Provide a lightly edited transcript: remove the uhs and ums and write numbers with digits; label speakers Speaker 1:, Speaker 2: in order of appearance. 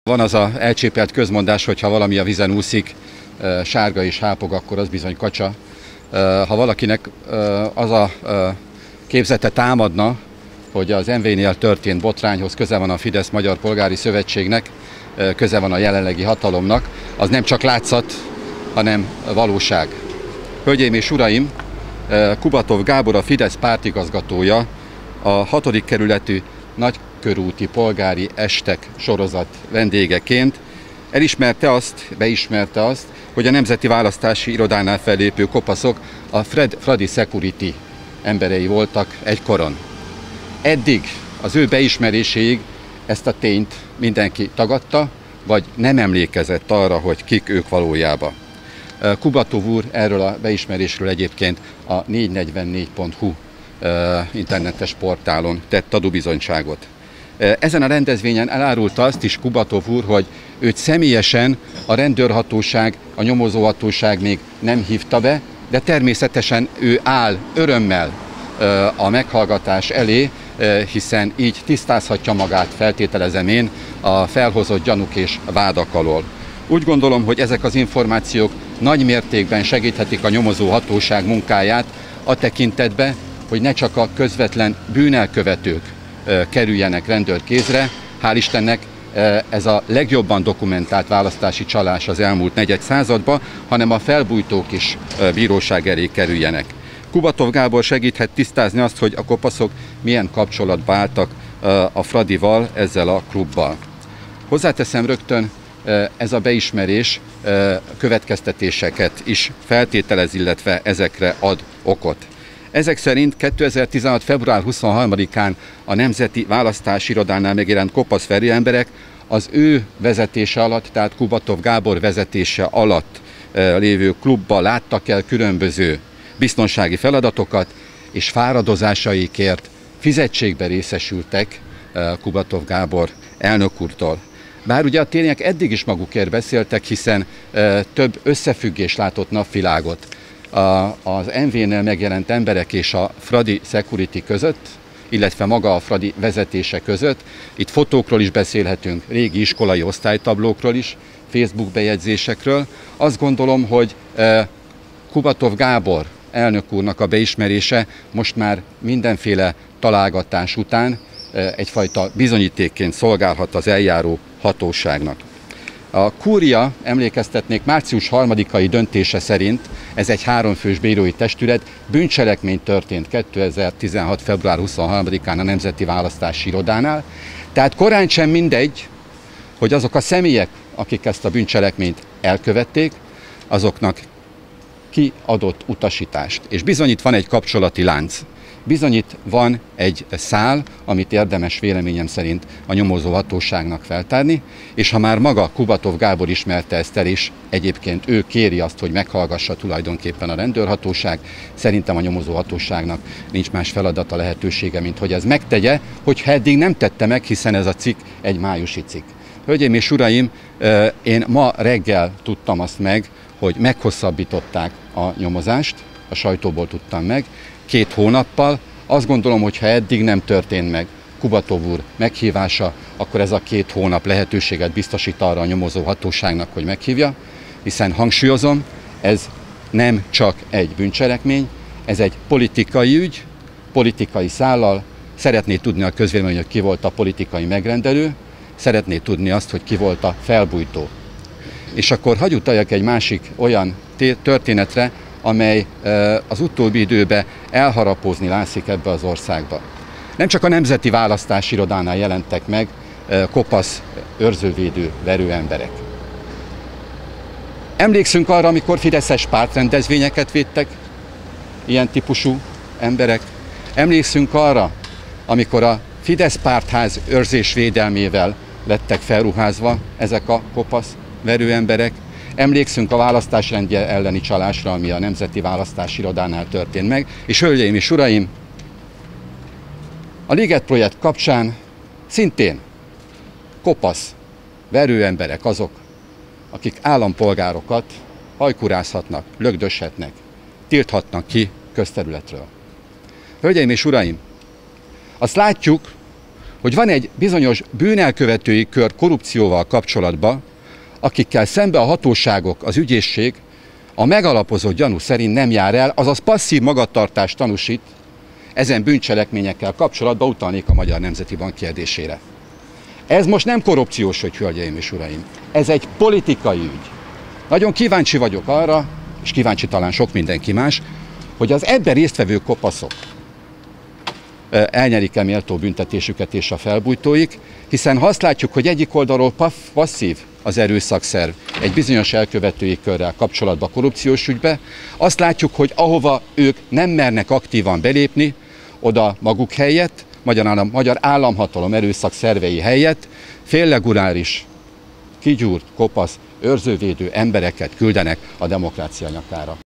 Speaker 1: Van az a elcsépelt közmondás, hogy ha valami a vízen úszik, sárga és hápog, akkor az bizony kacsa. Ha valakinek az a képzete támadna, hogy az MV-nél történt botrányhoz köze van a Fidesz Magyar Polgári Szövetségnek, köze van a jelenlegi hatalomnak, az nem csak látszat, hanem valóság. Hölgyeim és uraim, Kubatov Gábor, a Fidesz pártigazgatója, a 6. kerületű nagykörúti polgári estek sorozat vendégeként beismerte azt, hogy a Nemzeti Választási Irodánál fellépő kopaszok a Fradi Security emberei voltak egykoron. Eddig az ő beismeréséig ezt a tényt mindenki tagadta, vagy nem emlékezett arra, hogy kik ők valójában. Kubatov úr erről a beismerésről egyébként a 444.hu internetes portálon tett tanúbizonyságot. Ezen a rendezvényen elárulta azt is Kubatov úr, hogy őt személyesen a rendőrhatóság, a nyomozóhatóság még nem hívta be, de természetesen ő áll örömmel a meghallgatás elé, hiszen így tisztázhatja magát, feltételezem én, a felhozott gyanúk és vádak alól. Úgy gondolom, hogy ezek az információk nagy mértékben segíthetik a nyomozóhatóság munkáját a tekintetbe, hogy ne csak a közvetlen bűnelkövetők kerüljenek rendőrkézre. Hál' Istennek ez a legjobban dokumentált választási csalás az elmúlt negyed században, hanem a felbujtók is bíróság elé kerüljenek. Kubatov Gábor segíthet tisztázni azt, hogy a kopaszok milyen kapcsolatba álltak a Fradival, ezzel a klubbal. Hozzáteszem rögtön, ez a beismerés következtetéseket is feltételez, illetve ezekre ad okot. Ezek szerint 2016. február 23-án a Nemzeti Választási Irodánál megjelent kopasz verőemberek az ő vezetése alatt, tehát Kubatov Gábor vezetése alatt lévő klubba láttak el különböző biztonsági feladatokat, és fáradozásaikért fizetségbe részesültek Kubatov Gábor elnök úrtól. Bár ugye a tények eddig is magukért beszéltek, hiszen több összefüggés látott napvilágot az MV-nél megjelent emberek és a Fradi Security között, illetve maga a Fradi vezetése között. Itt fotókról is beszélhetünk, régi iskolai osztálytablókról is, Facebook bejegyzésekről. Azt gondolom, hogy Kubatov Gábor elnök úrnak a beismerése most már mindenféle találgatás után egyfajta bizonyítékként szolgálhat az eljáró hatóságnak. A kúria, emlékeztetnék, március 3-ai döntése szerint, ez egy 3 fős bírói testület, bűncselekmény történt 2016. február 23-án a Nemzeti Választási Irodánál, tehát korán sem mindegy, hogy azok a személyek, akik ezt a bűncselekményt elkövették, azoknak ki adott utasítást. És bizony itt van egy kapcsolati lánc. Bizony itt van egy szál, amit érdemes véleményem szerint a nyomozóhatóságnak feltárni, és ha már maga Kubatov Gábor ismerte ezt el, és egyébként ő kéri azt, hogy meghallgassa tulajdonképpen a rendőrhatóság, szerintem a nyomozóhatóságnak nincs más feladata, lehetősége, mint hogy ez megtegye, hogyha eddig nem tette meg, hiszen ez a cikk egy májusi cikk. Hölgyeim és uraim, én ma reggel tudtam azt meg, hogy meghosszabbították a nyomozást, a sajtóból tudtam meg, 2 hónappal. Azt gondolom, hogy ha eddig nem történt meg Kubatov úr meghívása, akkor ez a 2 hónap lehetőséget biztosít arra a nyomozó hatóságnak, hogy meghívja, hiszen hangsúlyozom, ez nem csak egy bűncselekmény, ez egy politikai ügy, politikai szállal. Szeretné tudni a közvélemény, hogy ki volt a politikai megrendelő, szeretné tudni azt, hogy ki volt a felbujtó. És akkor hadd utaljak egy másik olyan történetre, amely az utóbbi időben elharapózni látszik ebbe az országba. Nem csak a Nemzeti Választási Irodánál jelentek meg kopasz őrzővédő verőemberek. Emlékszünk arra, amikor fideszes pártrendezvényeket védtek ilyen típusú emberek. Emlékszünk arra, amikor a Fidesz pártház őrzés védelmével lettek felruházva ezek a kopasz verőemberek. Emlékszünk a választásrendje elleni csalásra, ami a Nemzeti Választási Irodánál történt meg. És hölgyeim és uraim, a Liget projekt kapcsán szintén kopasz verőemberek azok, akik állampolgárokat hajkurázhatnak, lögdöshetnek, tilthatnak ki közterületről. Hölgyeim és uraim, azt látjuk, hogy van egy bizonyos bűnelkövetői kör korrupcióval kapcsolatban, akikkel szembe a hatóságok, az ügyészség a megalapozott gyanú szerint nem jár el, azaz passzív magatartást tanúsít, ezen bűncselekményekkel kapcsolatban utalnék a Magyar Nemzeti Bank kérdésére. Ez most nem korrupciós ügy, hölgyeim és uraim, ez egy politikai ügy. Nagyon kíváncsi vagyok arra, és kíváncsi talán sok mindenki más, hogy az ebben résztvevő kopaszok elnyerik-e méltó büntetésüket és a felbujtóik, hiszen ha azt látjuk, hogy egyik oldalról passzív az erőszakszerv egy bizonyos elkövetői körrel kapcsolatban korrupciós ügybe, azt látjuk, hogy ahova ők nem mernek aktívan belépni, oda maguk helyett, magyar államhatalom erőszakszervei helyett félreguláris, kigyúrt, kopasz, őrzővédő embereket küldenek a demokrácia nyakára.